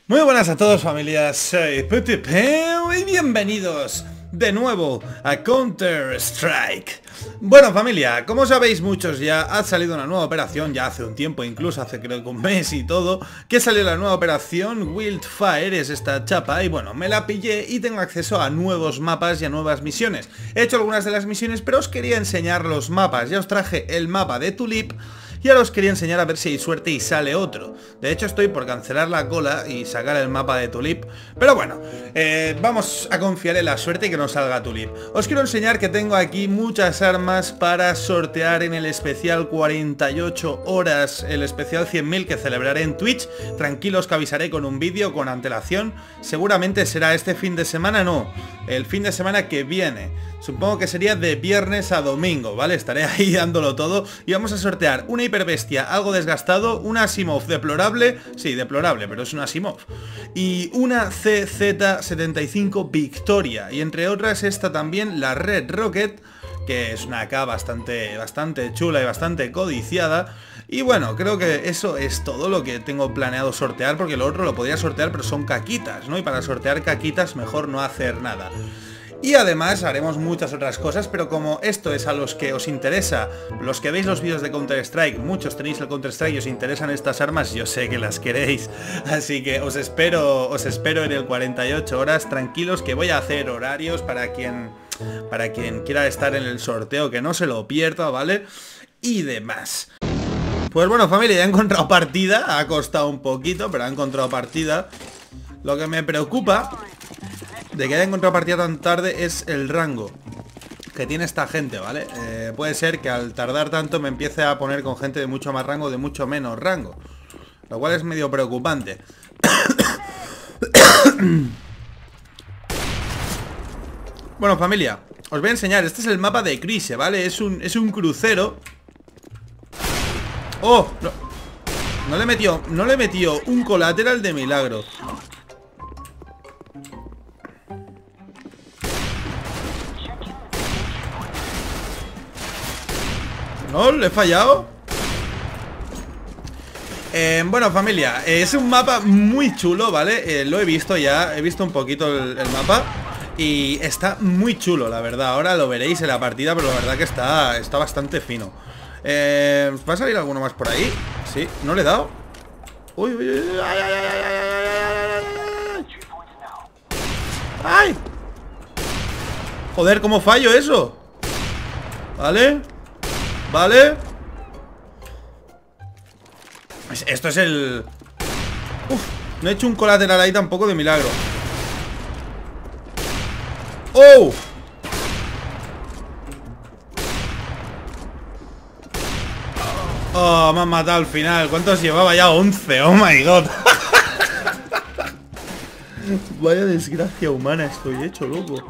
Muy buenas a todos, familias, soy Putipeu y bienvenidos de nuevo a Counter-Strike. Bueno, familia, como sabéis muchos ya, ha salido una nueva operación, ya hace un tiempo, incluso hace creo que un mes y todo, que salió la nueva operación Wildfire, es esta chapa, y bueno, me la pillé y tengo acceso a nuevos mapas y a nuevas misiones. He hecho algunas de las misiones, pero os quería enseñar los mapas, ya os traje el mapa de Tulip. Y ahora os quería enseñar a ver si hay suerte y sale otro. De hecho estoy por cancelar la cola y sacar el mapa de Tulip. Pero bueno, vamos a confiar en la suerte y que nos salga Tulip. Os quiero enseñar que tengo aquí muchas armas para sortear en el especial 48 horas. El especial 100.000 que celebraré en Twitch. Tranquilos que avisaré con un vídeo con antelación. Seguramente será este fin de semana, no. El fin de semana que viene. Supongo que sería de viernes a domingo, ¿vale? Estaré ahí dándolo todo. Y vamos a sortear una hiperbestia algo desgastado, una Asimov deplorable, sí, deplorable, pero es una Asimov, y una CZ75 Victoria, y entre otras esta también, la Red Rocket, que es una AK bastante chula y bastante codiciada. Y bueno, creo que eso es todo lo que tengo planeado sortear, porque lo otro lo podría sortear, pero son caquitas, ¿no? Y para sortear caquitas mejor no hacer nada. Y además haremos muchas otras cosas, pero como esto es a los que os interesa, los que veis los vídeos de Counter-Strike, muchos tenéis el Counter-Strike y os interesan estas armas, yo sé que las queréis, así que os espero en el 48 horas, tranquilos que voy a hacer horarios para quien quiera estar en el sorteo, que no se lo pierda, ¿vale? Y demás. Pues bueno, familia, ya he encontrado partida, ha costado un poquito, pero he encontrado partida. Lo que me preocupa de que haya encontrado partida tan tarde es el rango que tiene esta gente, ¿vale? Puede ser que al tardar tanto me empiece a poner con gente de mucho más rango, de mucho menos rango, lo cual es medio preocupante. Bueno, familia, os voy a enseñar. Este es el mapa de Crise, ¿vale? Es un crucero. ¡Oh! No le metió un colateral de milagro. No, le he fallado. Bueno, familia, es un mapa muy chulo, ¿vale? Lo he visto ya, he visto un poquito el mapa y está muy chulo, la verdad. Ahora lo veréis en la partida, pero la verdad que está bastante fino. ¿Va a salir alguno más por ahí? Sí, no le he dado. Uy, uy, uy, ay, ay, ay, ay, ay, ay. ¡Ay! Joder, ¿cómo fallo eso? ¿Vale? ¿Vale? Esto es el... Uf, no he hecho un colateral ahí tampoco de milagro. ¡Oh! Oh, me han matado al final. ¿Cuántos llevaba ya? 11, oh my god. Vaya desgracia humana estoy hecho, loco.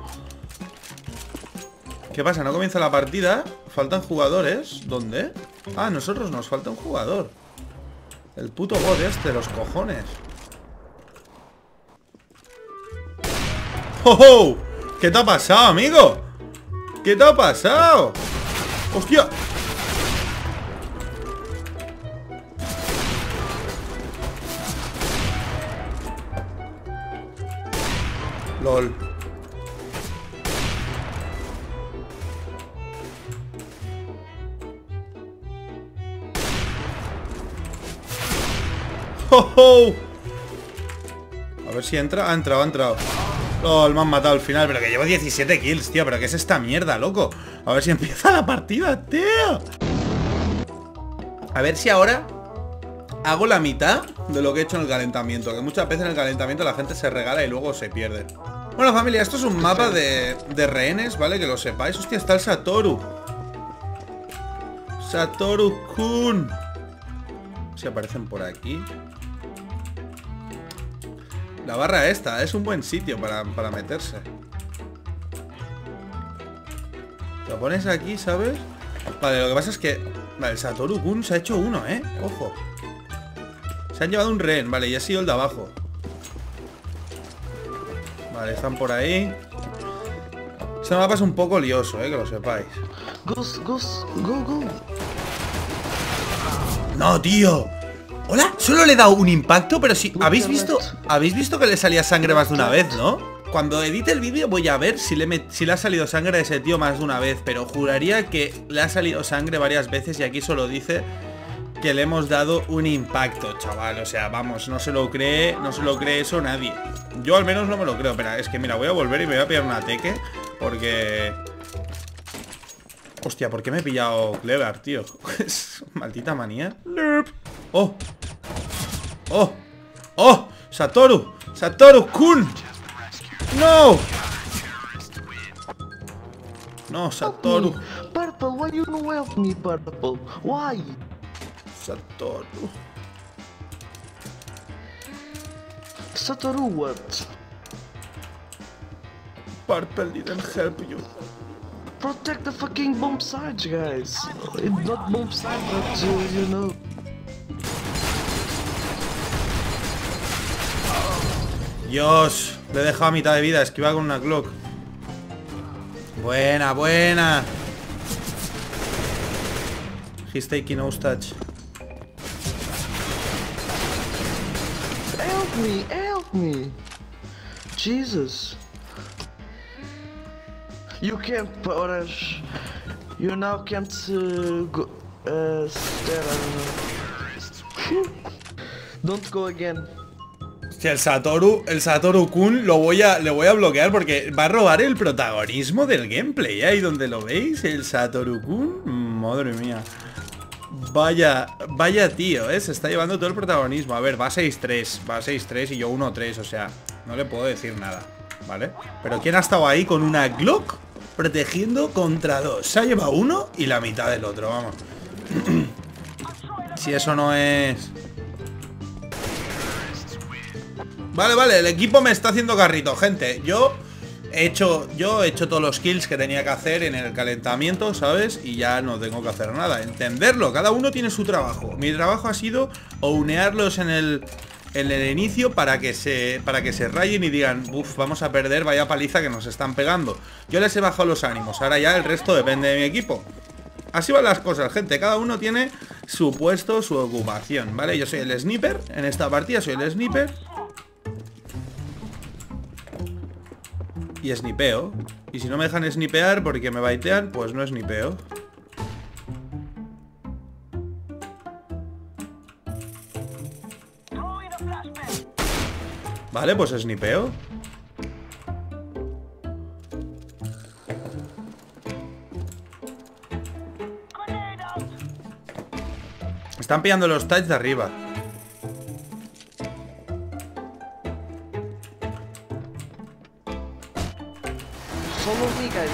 ¿Qué pasa? ¿No comienza la partida? ¿Faltan jugadores? ¿Dónde? Ah, a nosotros nos falta un jugador. El puto bot este, los cojones. ¡Oh, oh! ¿Qué te ha pasado, amigo? ¿Qué te ha pasado? ¡Hostia! LOL. ¡Oh, oh! A ver si entra. Ha entrado. LOL, me han matado al final. Pero que llevo 17 kills, tío. ¿Pero qué es esta mierda, loco? A ver si empieza la partida, tío. A ver si ahora hago la mitad de lo que he hecho en el calentamiento. Que muchas veces en el calentamiento la gente se regala y luego se pierde. Bueno, familia, esto es un mapa de rehenes, ¿vale? Que lo sepáis. Hostia, está el Satoru. Satoru-kun. Si aparecen por aquí. La barra esta es un buen sitio para meterse. Lo pones aquí, ¿sabes? Vale, lo que pasa es que... Vale, el Satoru-kun se ha hecho uno, ¿eh? Ojo. Se han llevado un rehén, vale, y ha sido el de abajo. Vale, están por ahí. Este mapa es un poco lioso, que lo sepáis. Go. No, tío. ¡Hola! Solo le he dado un impacto, pero si... ¿Habéis visto que le salía sangre más de una vez, no? Cuando edite el vídeo voy a ver si le ha salido sangre a ese tío más de una vez. Pero juraría que le ha salido sangre varias veces y aquí solo dice que le hemos dado un impacto, chaval. O sea, vamos, no se lo cree eso nadie. Yo al menos no me lo creo. Pero es que mira, voy a volver y me voy a pillar una teque. Porque... Hostia, ¿por qué me he pillado Clever, tío? Maldita manía. ¡Oh! ¡Oh! ¡Oh! ¡Satoru! ¡Satoru-kun! ¡No! No, Satoru. Purple, why you no help me, Purple? Why? Satoru. Satoru what? Purple didn't help you. Protect the fucking bomb sides, guys. It's not bomb side, but you know. Dios, le he dejado a mitad de vida, esquiva con una Glock. Buena, buena. He's taking hostage. Help me, help me. Jesus. You can't rush. You now can't go stare, I don't know. Don't go again. Hostia, el Satoru-kun le voy a bloquear porque va a robar el protagonismo del gameplay. Ahí donde lo veis, el Satoru-kun. Madre mía. Vaya tío, se está llevando todo el protagonismo. A ver, va 6-3. Va 6-3 y yo 1-3, o sea, no le puedo decir nada, ¿vale? Pero ¿quién ha estado ahí con una Glock protegiendo contra dos? Se ha llevado uno y la mitad del otro, vamos. Si eso no es... Vale, el equipo me está haciendo carrito, gente. Yo he hecho todos los kills que tenía que hacer en el calentamiento, ¿sabes? Y ya no tengo que hacer nada. Entenderlo, cada uno tiene su trabajo. Mi trabajo ha sido unearlos en el inicio para que se rayen y digan, uff, vamos a perder, vaya paliza que nos están pegando. Yo les he bajado los ánimos, ahora ya el resto depende de mi equipo. Así van las cosas, gente. Cada uno tiene su puesto, su ocupación, ¿vale? Yo soy el sniper, en esta partida soy el sniper. Y snipeo. Y si no me dejan snipear porque me baitean, pues no snipeo. Vale, pues snipeo. Están pillando los touch de arriba. Follow me, guys.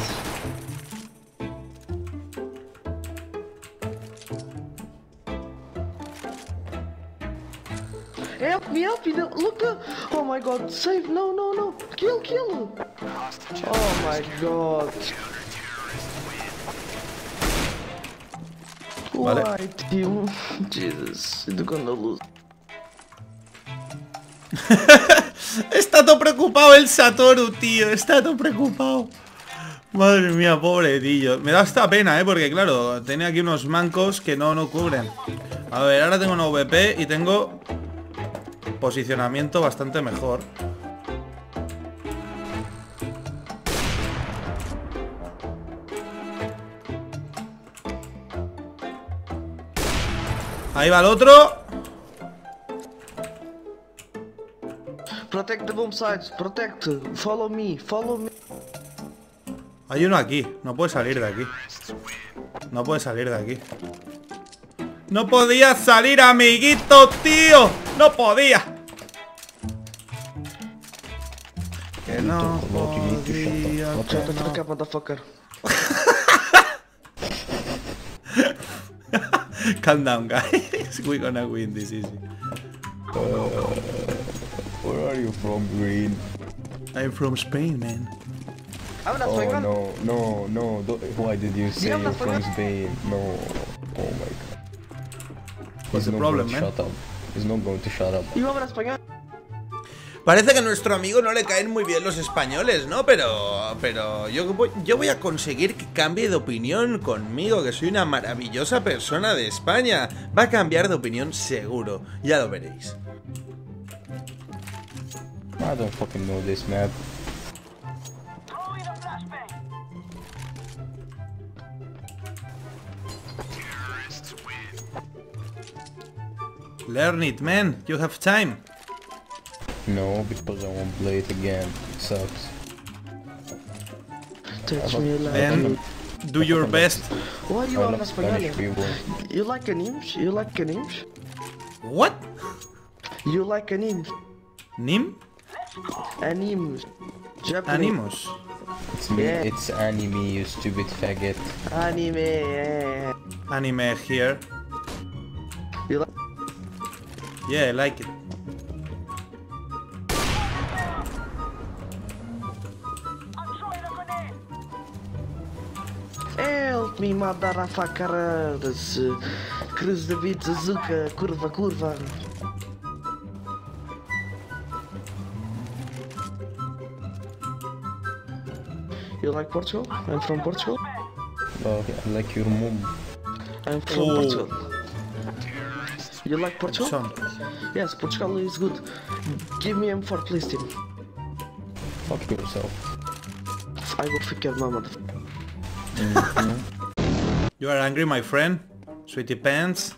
Help me, look, oh my god, save, no, kill. Oh my god. Vale. Why, team? Jesus, you're gonna lose. Está todo preocupado el Satoru, tío. Está todo preocupado. Madre mía, pobre tío. Me da esta pena, porque claro, tiene aquí unos mancos que no cubren. A ver, ahora tengo una VP y tengo posicionamiento bastante mejor. Ahí va el otro. Protect the bomb sites, protect, follow me. Hay uno aquí, no puede salir de aquí. No puede salir de aquí. No podía salir, amiguito, tío. No podía. Que no podía. Fuck up, motherfucker. Calm down, guys. We're gonna win this easy. Where are you from, Green? I'm from Spain, man. Oh no. Why did you say you're from Spain? No. Oh my god. What's the problem, man? Shut up. He's not going to shut up. You hablas español. Parece que a nuestro amigo no le caen muy bien los españoles, ¿no? Pero yo voy a conseguir que cambie de opinión conmigo, que soy una maravillosa persona de España. Va a cambiar de opinión seguro, ya lo veréis. I don't fucking know this map. Learn it, man. You have time. No, because I won't play it again. It sucks. Touch me like Then do your best. Why you I on love Spanish español? people. You like animes? You like animes? What? You like animes? Nim? Animes. Japanese. Animus. It's me, Yeah. it's anime, you stupid faggot. Anime. Yeah. Anime here. You like? Yeah, I like it. Help me, motherfucker. Cruz David Zuzuka. Curva, curva. You like Portugal? I'm from Portugal. Oh, I like your mom. I'm from Oh. Portugal. You like Portugal? Son. Yes, Portugal is good. Give me M4, please, team. Fuck yourself. I will fuck your mama. You are angry, my friend? Sweetie pants?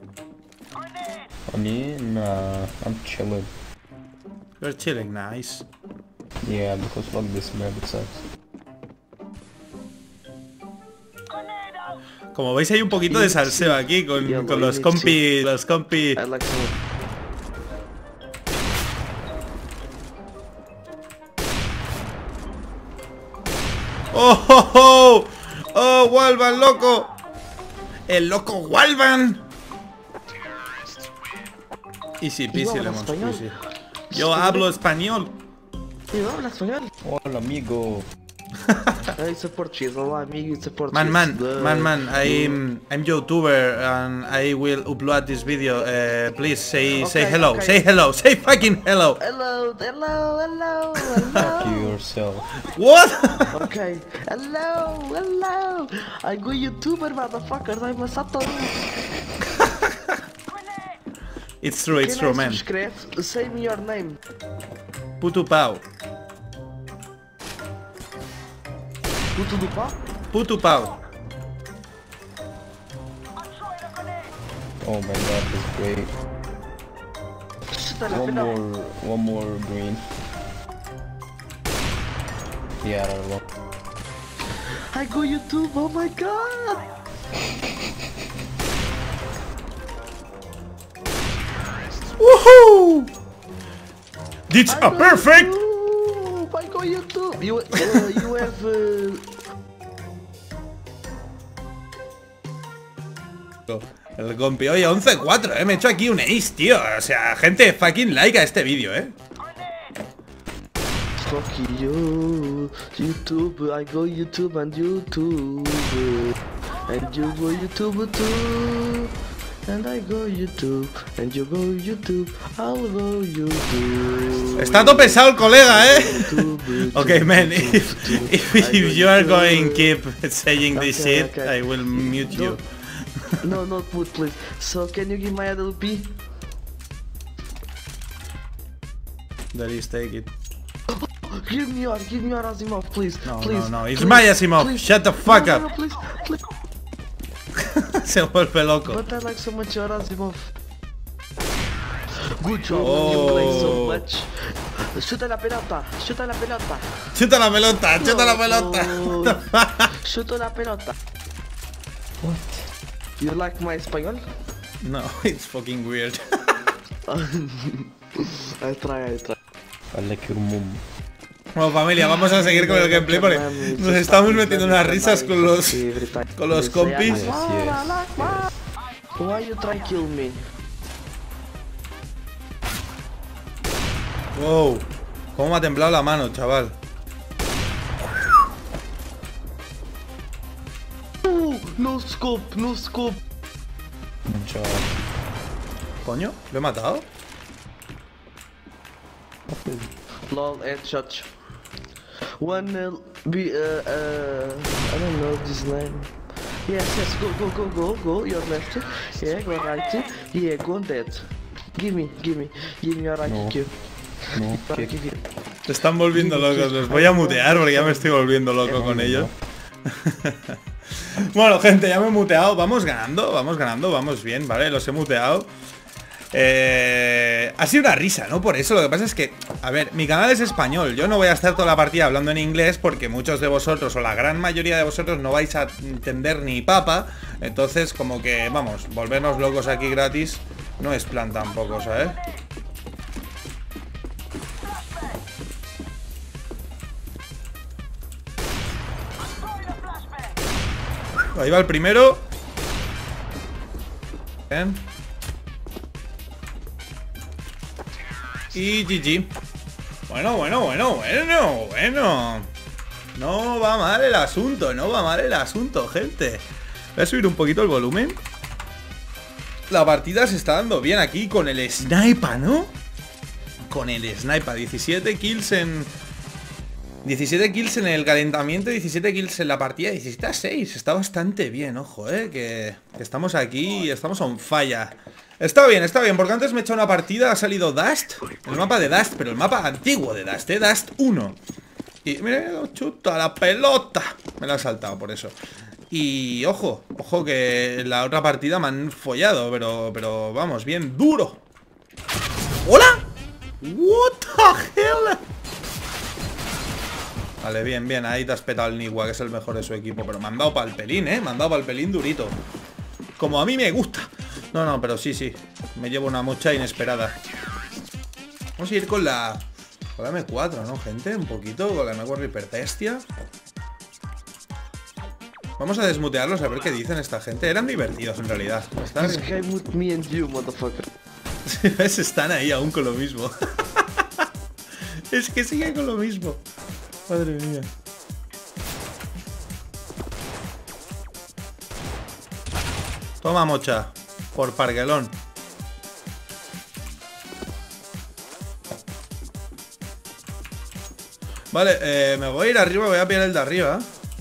I mean, nah, I'm chilling. You're chilling, nice. Yeah, because fuck this map, it sucks. Como veis hay un poquito de salseo aquí con los compi... Los compi... I like some. ¡Oh, oh, oh! ¡Oh, Walvan, loco! ¡El loco Walvan! Easy peasy, lemon squeezy. Yo hablo español. You habla español? Hola, amigo. It's a Portuguese. Olá, amigo, it's a Portuguese. Man, I'm YouTuber and I will upload this video. Please say hello, okay. say hello, say fucking hello. Hello, hello, hello, Fuck hello. you yourself. What? Okay, hello, hello. I go YouTuber, motherfucker. I'm a Sato. It's true, man. Subscribe. Say me your name. Puto pau. Puto do pau? Puto pau. Oh my god, that's great. Chuta la pena. One more green. Yeah, I don't know. I go YouTube. Oh my god. Woohoo! It's a perfect. I go YouTube. You have. El compi, oye, 11-4, me he hecho aquí un ace, tío. O sea, gente, fucking like a este vídeo, Fuck you, YouTube. I go YouTube and YouTube, and you go YouTube too. And I go YouTube, and you go YouTube. I'll go YouTube. Está todo pesado el colega, YouTube, Okay, man, if you are going keep saying this Okay, shit, okay. I will mute you. No, not put, please. So can you give my LP? That is, take it. Give me your Asimov, please. No, please, no, it's please, my Asimov. please. Shut the fuck No, up. no, please, please. Se vuelve loco. But I like so much your Asimov. Good job, you play so much. Chuta la pelota, chuta la pelota. Chuta la pelota, chuta la pelota. Chuta la pelota. What? You like my español? No, it's fucking weird. I try. I like your mom. Bueno, familia, vamos a seguir con el gameplay porque nos estamos metiendo unas risas con los compis. Yes. Why you try kill me? Wow, cómo me ha temblado la mano, chaval. No scope, no scope. Good job. Coño, ¿lo he matado? Lol, headshot. One I don't know this name. Yes, go. Your left. Yeah, go right. Yeah, go on that. Give me your right No. kill. No, Right kick. kill. Se están volviendo locos. Los voy a mutear porque ya me estoy volviendo loco con ellos. Bueno, gente, ya me he muteado. Vamos ganando, vamos bien, ¿vale? Los he muteado. Ha sido una risa, ¿no? Por eso, lo que pasa es que, a ver, mi canal es español. Yo no voy a estar toda la partida hablando en inglés porque muchos de vosotros, o la gran mayoría de vosotros, no vais a entender ni papa. Entonces, como que, vamos, volvernos locos aquí gratis no es plan tampoco, ¿sabes? Ahí va el primero. Bien. Y GG. Bueno. No va mal el asunto, gente. Voy a subir un poquito el volumen. La partida se está dando bien aquí con el sniper, ¿no? Con el sniper. 17 kills en el calentamiento, 17 kills en la partida, 17-6. Está bastante bien, ojo, que estamos aquí y estamos on fire. Está bien, porque antes me he hecho una partida, ha salido Dust, el mapa de Dust, pero el mapa antiguo de Dust, Dust 1. Y mira, chuta la pelota. Me la he saltado por eso. Y ojo que en la otra partida me han follado, pero vamos, bien duro. ¿Hola? What the hell? Vale, bien, ahí te has petado el Nigua, que es el mejor de su equipo. Pero me han dado pa'l pelín, me han dado pa'l pelín durito. Como a mí me gusta. No, pero sí, me llevo una mocha inesperada. Vamos a ir con la M4, ¿no, gente? Un poquito, con la M4 hiperpestia. Vamos a desmutearlos a ver qué dicen esta gente. Eran divertidos en realidad. Están... This game with me and you, motherfucker. ¿Ves? Están ahí aún con lo mismo. Es que siguen con lo mismo. Madre mía. Toma, mocha. Por parguelón. Vale, me voy a ir arriba. Voy a pillar el de arriba.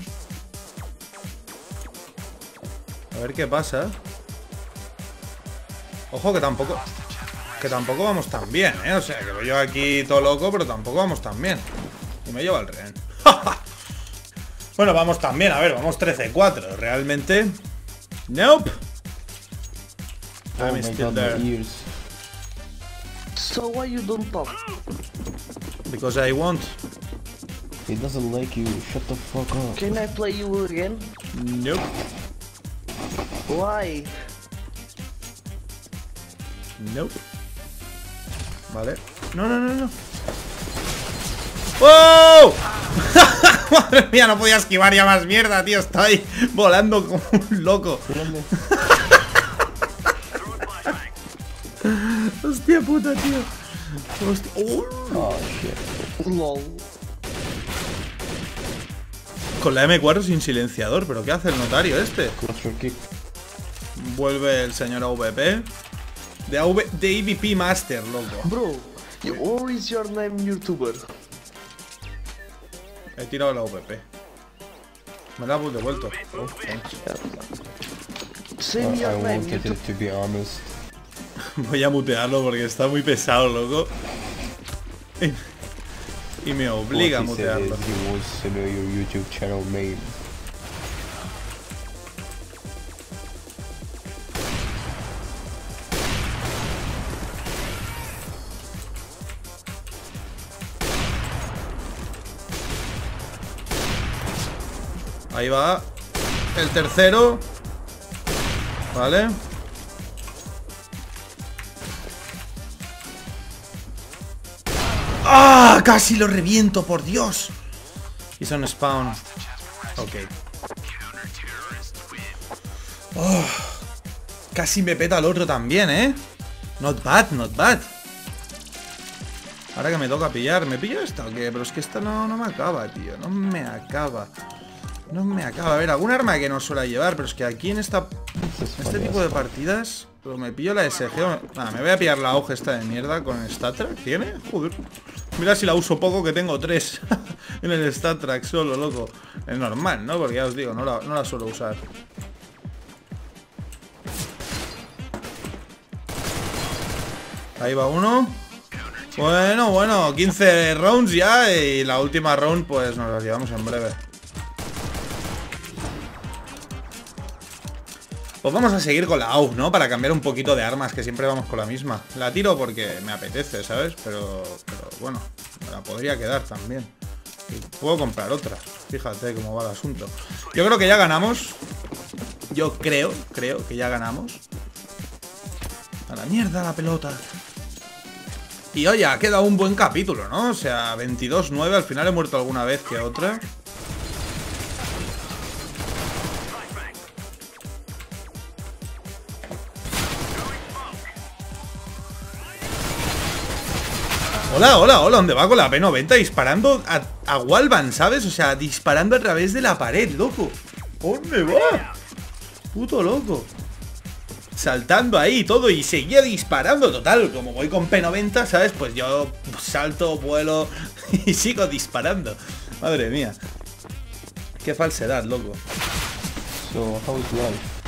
A ver qué pasa. Ojo que tampoco vamos tan bien, O sea, que voy yo aquí todo loco, pero tampoco vamos tan bien. Y me lleva el rehén. Bueno, vamos tan bien, a ver, vamos 13-4. Realmente. Nope. I'm still there. So why you don't talk? Because I want. He doesn't like you. Shut the fuck up. Can I play you again? Nope. Why? Nope. Vale. No. ¡Oh! Madre mía, no podía esquivar ya más mierda, tío. Está ahí volando como un loco. Hostia puta, tío. Hostia. Oh, shit. LOL. Con la M4 sin silenciador. ¿Pero qué hace el notario este? Vuelve el señor AVP. De AVP Master, loco. Bro, what is your name, YouTuber? He tirado la AVP. Me la he devuelto. Oh, thanks. Say me I your name, wanted YouTuber. it, to be honest. Voy a mutearlo porque está muy pesado, loco. Y me obliga a What he said mutearlo. is he wants to know your YouTube channel name. Ahí va. El tercero. Vale. ¡Ah! Casi lo reviento, por Dios. Y son spawn. Ok. Oh, casi me peta el otro también, Not bad, not bad. Ahora que me toca pillar. ¿Me pillo esta o qué? Pero es que esta no me acaba, tío. No me acaba. No me acaba. A ver, algún arma que no suela llevar, pero es que aquí en este tipo de partidas, pero me pillo la SG. Nada, me voy a pillar la hoja esta de mierda con el StatTrak. ¿Tiene? Joder. Mira si la uso poco, que tengo 3 en el StatTrak solo, loco. Es normal, ¿no? Porque ya os digo, no la suelo usar. Ahí va uno. Bueno, 15 rounds ya. Y la última round pues nos la llevamos en breve. Pues vamos a seguir con la AUG, ¿no? Para cambiar un poquito de armas, que siempre vamos con la misma. La tiro porque me apetece, ¿sabes? Pero bueno, me la podría quedar también. Y puedo comprar otra. Fíjate cómo va el asunto. Yo creo que ya ganamos. Yo creo que ya ganamos. A la mierda la pelota. Y oye, ha quedado un buen capítulo, ¿no? O sea, 22-9, al final he muerto alguna vez que otra. Hola, ¿dónde va con la P90? Disparando a Wallbang, ¿sabes? O sea, disparando a través de la pared, loco. ¿Dónde va? Puto loco. Saltando ahí todo y seguía disparando. Total, como voy con P90, ¿sabes? Pues yo salto, vuelo y sigo disparando. Madre mía. Qué falsedad, loco. So, how is life?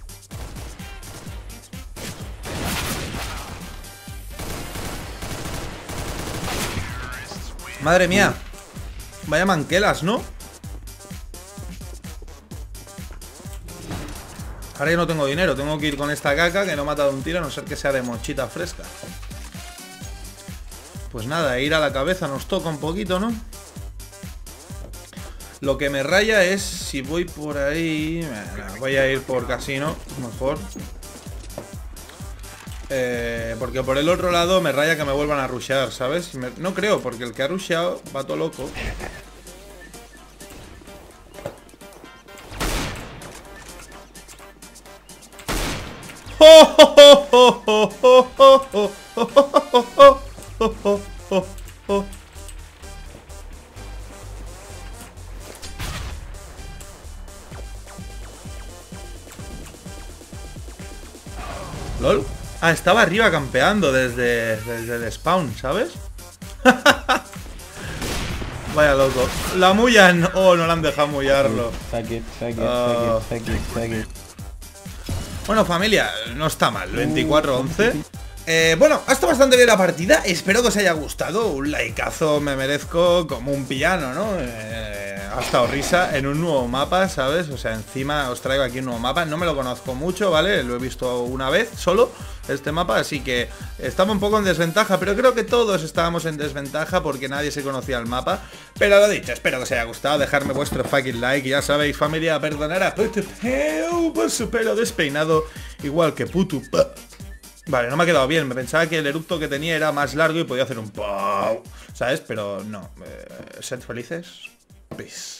Madre mía. Vaya manquelas, ¿no? Ahora ya no tengo dinero. Tengo que ir con esta caca que no me ha dado un tiro, a no ser que sea de mochita fresca. Pues nada, ir a la cabeza nos toca un poquito, ¿no? Lo que me raya es si voy por ahí... Voy a ir por casino, mejor. Porque por el otro lado me raya que me vuelvan a rushear, ¿sabes? No creo, porque el que ha rusheado va todo loco. ¿Lol? Ah, estaba arriba campeando desde el spawn, ¿sabes? Vaya loco. La mullan. Oh, no la han dejado mullarlo. Bueno, familia, no está mal. 24-11. Bueno, ha estado bastante bien la partida. Espero que os haya gustado. Un likeazo me merezco como un piano, ¿no? Ha estado risa en un nuevo mapa, ¿sabes? O sea, encima os traigo aquí un nuevo mapa. No me lo conozco mucho, ¿vale? Lo he visto una vez solo, este mapa. Así que estaba un poco en desventaja. Pero creo que todos estábamos en desventaja porque nadie se conocía el mapa. Pero lo dicho, espero que os haya gustado. Dejarme vuestro fucking like. Y ya sabéis, familia, perdonar a Putupeu por su pelo despeinado. Igual que Putupa. Vale, no me ha quedado bien. Me pensaba que el erupto que tenía era más largo y podía hacer un pau, ¿sabes? Pero no. Sed felices. Peace.